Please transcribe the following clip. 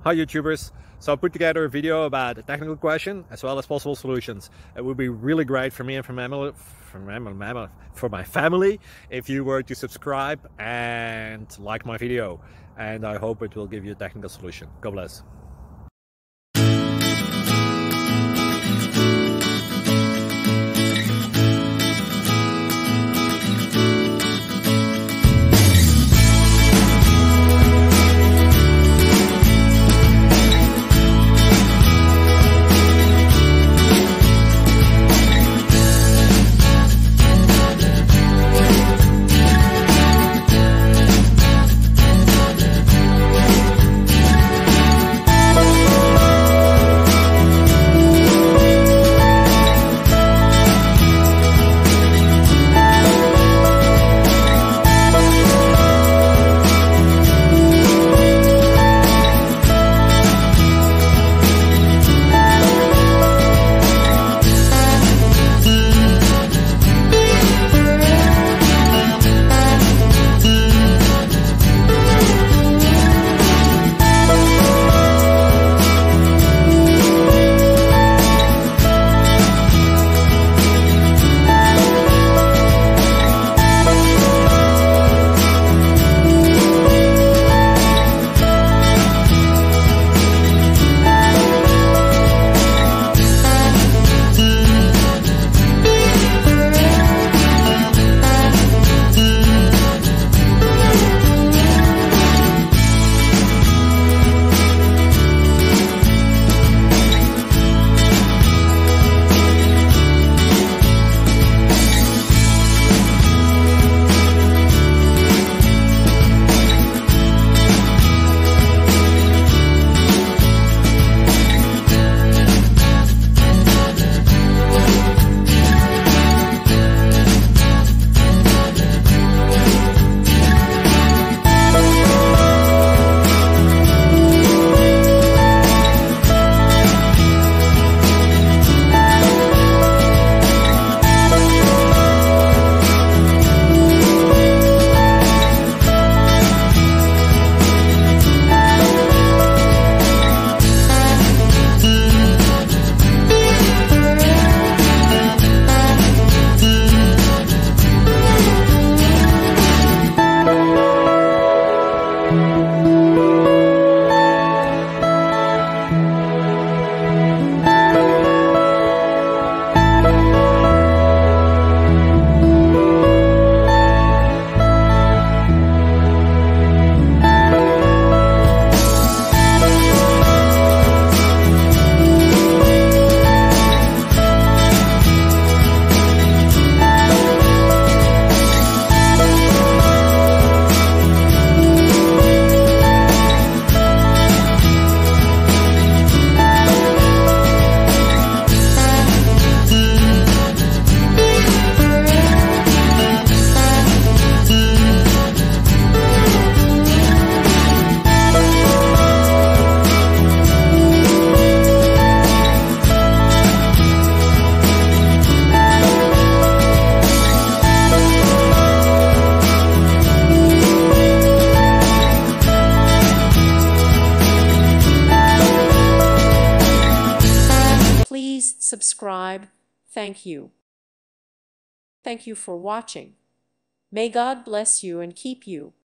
Hi YouTubers! So I put together a video about a technical question as well as possible solutions. It would be really great for me and for my family if you were to subscribe and like my video, and I hope it will give you a technical solution. God bless. Please subscribe. Thank you. Thank you for watching. May God bless you and keep you.